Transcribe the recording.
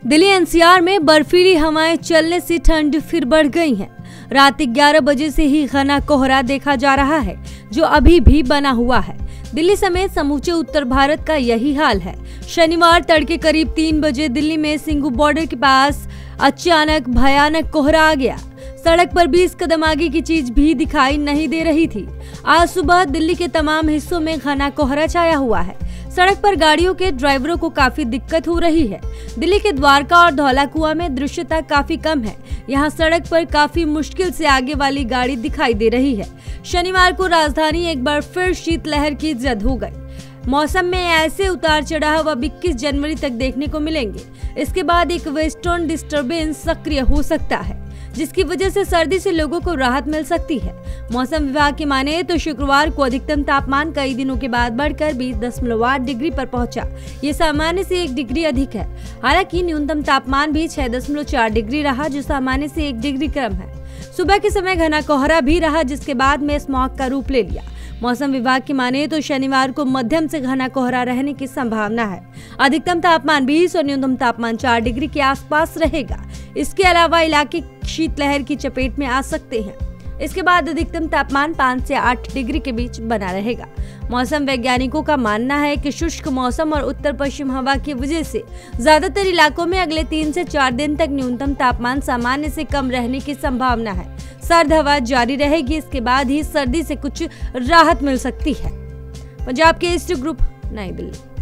Delhi NCR में बर्फीली हवाएं चलने से ठंड फिर बढ़ गई है। रात 11 बजे से ही घना कोहरा देखा जा रहा है, जो अभी भी बना हुआ है। दिल्ली समेत समूचे उत्तर भारत का यही हाल है। शनिवार तड़के करीब 3 बजे दिल्ली में सिंघू बॉर्डर के पास अचानक भयानक कोहरा आ गया। सड़क पर 20 कदम आगे की चीज भी दिखाई नहीं दे रही थी। आज सुबह दिल्ली के तमाम हिस्सों में घना कोहरा छाया हुआ है। सड़क पर गाड़ियों के ड्राइवरों को काफी दिक्कत हो रही है। दिल्ली के द्वारका और धौला कुआं में दृश्यता काफी कम है। यहाँ सड़क पर काफी मुश्किल से आगे वाली गाड़ी दिखाई दे रही है। शनिवार को राजधानी एक बार फिर शीतलहर की जद हो गई। मौसम में ऐसे उतार चढ़ाव अब 21 जनवरी तक देखने को मिलेंगे। इसके बाद एक वेस्टर्न डिस्टर्बेंस सक्रिय हो सकता है, जिसकी वजह से सर्दी से लोगों को राहत मिल सकती है। मौसम विभाग की माने तो शुक्रवार को अधिकतम तापमान कई दिनों के बाद बढ़कर 20.8 डिग्री पर पहुंचा। ये सामान्य से 1 डिग्री अधिक है। हालांकि न्यूनतम तापमान भी 6.4 डिग्री रहा, जो सामान्य से 1 डिग्री कम है। सुबह के समय घना कोहरा भी रहा, जिसके बाद में स्मॉग का रूप ले लिया। मौसम विभाग की माने तो शनिवार को मध्यम से घना कोहरा रहने की संभावना है। अधिकतम तापमान 20 और न्यूनतम तापमान 4 डिग्री के आसपास रहेगा। इसके अलावा इलाके शीतलहर की चपेट में आ सकते हैं। इसके बाद अधिकतम तापमान 5 से 8 डिग्री के बीच बना रहेगा। मौसम वैज्ञानिकों का मानना है कि शुष्क मौसम और उत्तर पश्चिम हवा की वजह से ज्यादातर इलाकों में अगले 3 से 4 दिन तक न्यूनतम तापमान सामान्य से कम रहने की संभावना है। सर्द हवा जारी रहेगी। इसके बाद ही सर्दी से कुछ राहत मिल सकती है। पंजाब केसरी ग्रुप, नई दिल्ली।